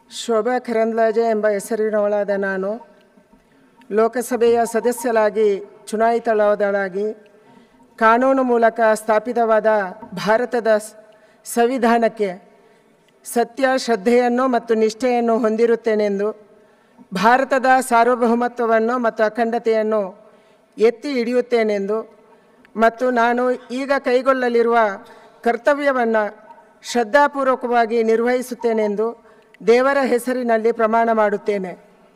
ಶೋಭಾ ಕರಂದ್ಲಾಜೆ ಎಂಬ ಹೆಸರಿನವಳಾದ ನಾನು ಲೋಕಸಭೆಯ ಸದಸ್ಯರಾಗಿ ಚುನಾಯಿತಳಾದಳಾಗಿ ಕಾನೂನು ಮೂಲಕ ಸ್ಥಾಪಿತವಾದ ಭಾರತದ ಸಂವಿಧಾನಕ್ಕೆ ಸತ್ಯ, ಶ್ರದ್ಧೆಯನ್ನು ಮತ್ತು ನಿಷ್ಠೆಯನ್ನು ಹೊಂದಿರುತ್ತೇನೆಂದು, ಭಾರತದ ಸಾರ್ವಭೌಮತ್ವವನ್ನು ಮತ್ತು ಅಖಂಡತೆಯನ್ನು ಎತ್ತಿ ಹಿಡಿಯುತ್ತೇನೆಂದು ಮತ್ತು ನಾನು ಈಗ ಕೈಗೊಳ್ಳಲಿರುವ ಕರ್ತವ್ಯವನ್ನು ಶ್ರದ್ಧಾಪೂರ್ವಕವಾಗಿ ನಿರ್ವಹಿಸುತ್ತೇನೆಂದು ದೇವರ ಹೆಸರಿನಲ್ಲಿ ಪ್ರಮಾಣ ಮಾಡುತ್ತೇನೆ.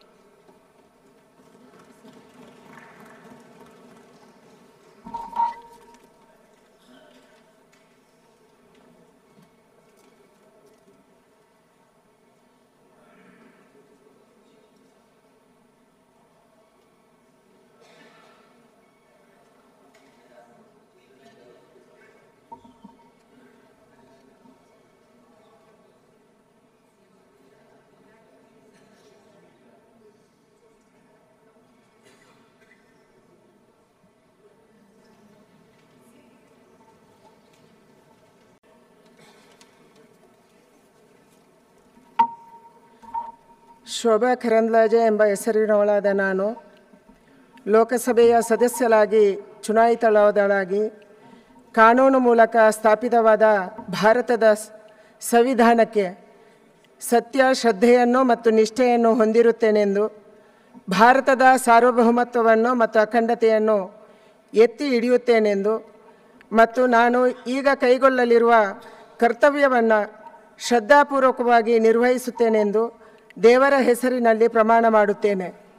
ಶೋಭಾ ಕರಂದ್ಲಾಜೆ ಎಂಬ ಹೆಸರಿನವಳಾದ ನಾನು ಲೋಕಸಭೆಯ ಸದಸ್ಯರಾಗಿ ಚುನಾಯಿತಳಾದಳಾಗಿ ಕಾನೂನು ಮೂಲಕ ಸ್ಥಾಪಿತವಾದ ಭಾರತದ ಸಂವಿಧಾನಕ್ಕೆ ಸತ್ಯ, ಶ್ರದ್ಧೆಯನ್ನು ಮತ್ತು ನಿಷ್ಠೆಯನ್ನು ಹೊಂದಿರುತ್ತೇನೆಂದು, ಭಾರತದ ಸಾರ್ವಭೌಮತ್ವವನ್ನು ಮತ್ತು ಅಖಂಡತೆಯನ್ನು ಎತ್ತಿ ಹಿಡಿಯುತ್ತೇನೆಂದು ಮತ್ತು ನಾನು ಈಗ ಕೈಗೊಳ್ಳಲಿರುವ ಕರ್ತವ್ಯವನ್ನು ಶ್ರದ್ಧಾಪೂರ್ವಕವಾಗಿ ನಿರ್ವಹಿಸುತ್ತೇನೆಂದು ದೇವರ ಹೆಸರಿನಲ್ಲಿ ಪ್ರಮಾಣ ಮಾಡುತ್ತೇನೆ.